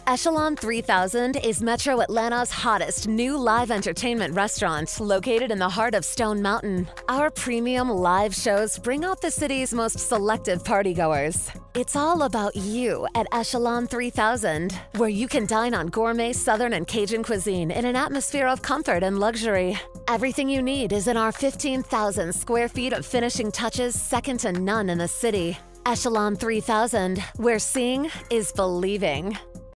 Echelon 3000 is Metro Atlanta's hottest new live entertainment restaurant located in the heart of Stone Mountain. Our premium live shows bring out the city's most selective partygoers. It's all about you at Echelon 3000, where you can dine on gourmet Southern and Cajun cuisine in an atmosphere of comfort and luxury. Everything you need is in our 15,000 square feet of finishing touches second to none in the city. Echelon 3000, where seeing is believing.